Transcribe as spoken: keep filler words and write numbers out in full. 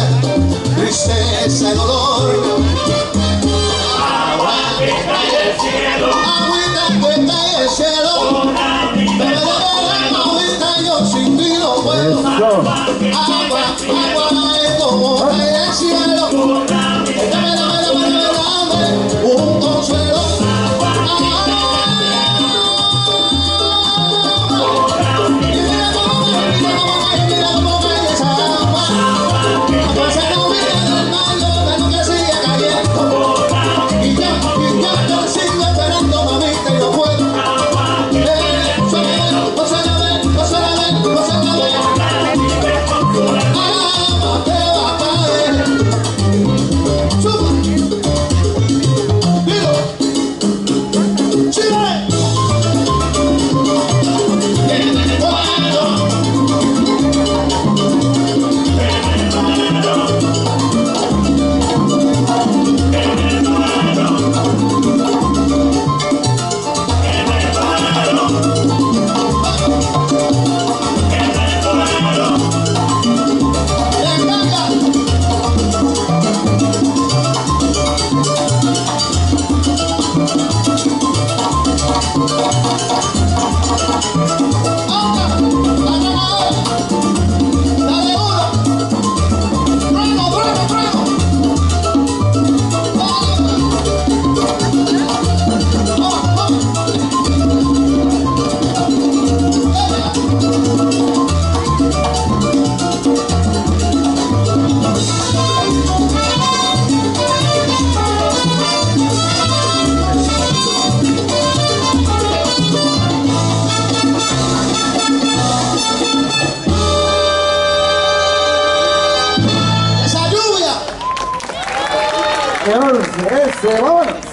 tristeza, tristeza y dolor. Agua que cae del cielo, Agüita que cae del cielo, agüita yo sin ti no puedo. Agua, agua es como cae del cielo. Dame, dame, dame, dame, dame un consuelo. ¡Ese, vámonos!